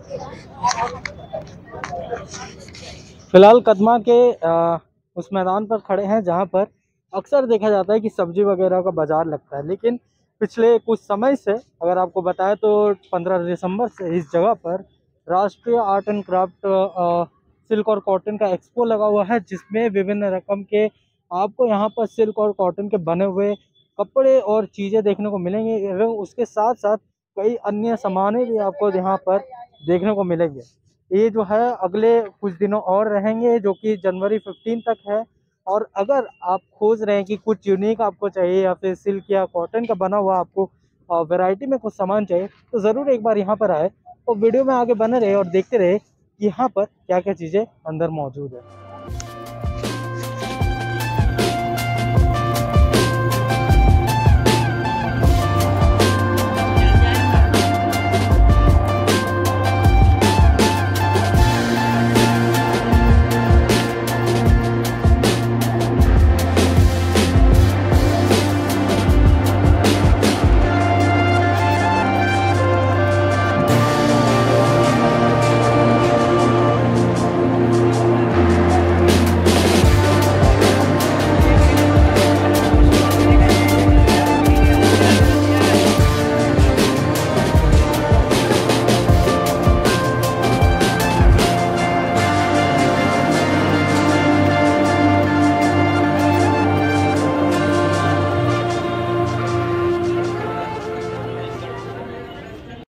फिलहाल कदमा के उस मैदान पर खड़े हैं जहां पर अक्सर देखा जाता है कि सब्जी वगैरह का बाजार लगता है, लेकिन पिछले कुछ समय से अगर आपको बताएं तो 15 दिसंबर से इस जगह पर राष्ट्रीय आर्ट एंड क्राफ्ट सिल्क और कॉटन का एक्सपो लगा हुआ है, जिसमें विभिन्न रकम के आपको यहाँ पर सिल्क और कॉटन के बने हुए कपड़े और चीज़ें देखने को मिलेंगे एवं उसके साथ साथ कई अन्य सामानें भी आपको यहाँ पर देखने को मिलेंगे। ये जो है अगले कुछ दिनों और रहेंगे, जो कि जनवरी 15 तक है। और अगर आप खोज रहे हैं कि कुछ यूनिक आपको चाहिए या फिर सिल्क या कॉटन का बना हुआ आपको वैरायटी में कुछ सामान चाहिए, तो ज़रूर एक बार यहाँ पर आए और वीडियो में आगे बने रहे और देखते रहे कि यहाँ पर क्या क्या चीज़ें अंदर मौजूद है।